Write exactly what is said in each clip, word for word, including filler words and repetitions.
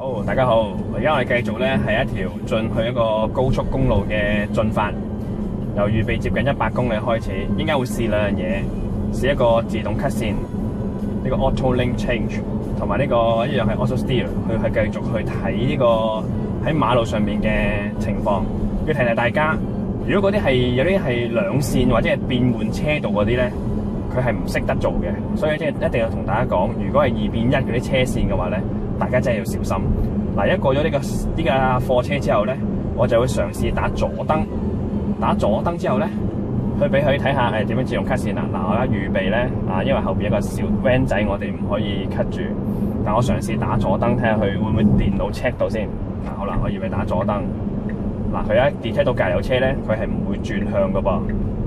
好，大家好，而家我哋繼續咧係一條進去一個高速公路嘅進發，由預備接近一百公里開始，應該會試兩樣嘢，試一個自動 cut 線，呢個 auto lane change， 同埋呢個一樣係 auto steer， 去去繼續去睇呢個喺馬路上面嘅情況。要提提大家，如果嗰啲係有啲係兩線或者係變換車道嗰啲咧，佢係唔識得做嘅，所以即係一定要同大家講，如果係二變一嗰啲車線嘅話咧，大家真係要小心。嗱，一過咗呢、這個呢架貨車之後咧，我就會嘗試打左燈，打左燈之後咧，去俾佢睇下誒點樣自動 cut 線啦。嗱，我而家預備咧啊，因為後邊有個小 van 仔，我哋唔可以 cut 住，但我嘗試打左燈睇下佢會唔會電腦 check 到先。嗱，好啦，我預備打左燈。嗱，佢一 detect 到隔離有車咧，佢係唔會轉向噶噃。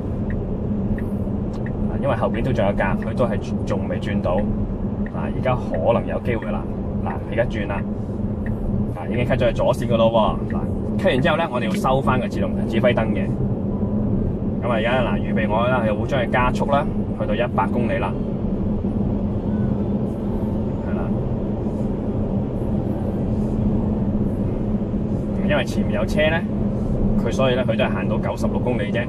嗱，因為後邊都仲有格，佢都係仲未轉到。嗱，而家可能有機會啦。嗱，而家轉啦。嗱，已經 cut 咗去左線噶咯喎。嗱，cut 完之後咧，我哋要收翻個自動指揮燈嘅。咁啊，而家嗱預備我咧，又會將佢加速啦，去到一百公里啦。係啦。因為前面有車咧，佢所以咧佢都係行到九十六公里啫。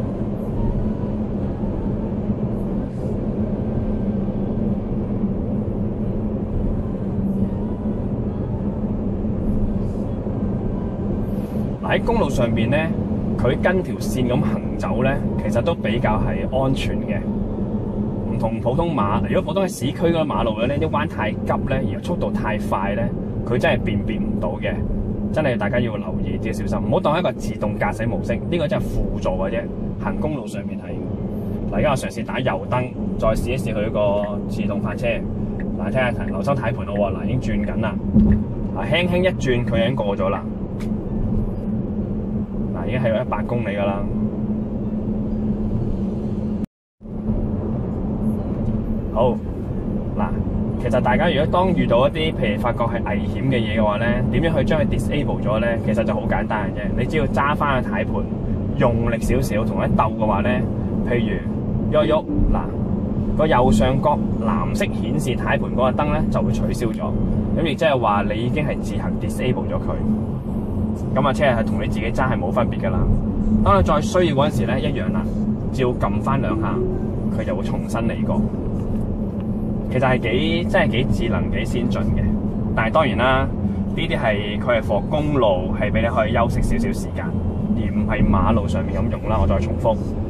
喺公路上邊咧，佢跟條線咁行走咧，其實都比較係安全嘅。唔同普通馬，如果普通喺市區嗰啲馬路咧，啲彎太急咧，而速度太快咧，佢真係辨別唔到嘅。真係大家要留意，要小心，唔好當一個自動駕駛模式，呢、這個真係輔助嘅啫。行公路上面係，嗱，而家我嘗試打右燈，再試一試佢個自動泊車。嗱，睇下留心睇盤咯喎，嗱，已經轉緊啦。嗱，輕輕一轉，佢已經過咗啦。已經係有一百公里噶啦。好，嗱，其實大家如果當遇到一啲譬如發覺係危險嘅嘢嘅話咧，點樣去將佢 disable 咗咧？其實就好簡單嘅啫。你只要揸翻個軚盤，用力少少，同佢鬥嘅話咧，譬如喐喐，嗱，個右上角藍色顯示軚盤嗰個燈咧就會取消咗。咁亦即係話你已經係自行 disable 咗佢。咁啊，車係同你自己揸係冇分別噶啦。當你再需要嗰陣時咧，一樣啦，只要撳翻兩下，佢就會重新嚟過。其實係幾真係幾智能、幾先進嘅。但係當然啦，呢啲係佢係 for 公路，係俾你可以休息少少時間，而唔係馬路上面咁用啦。我再重複。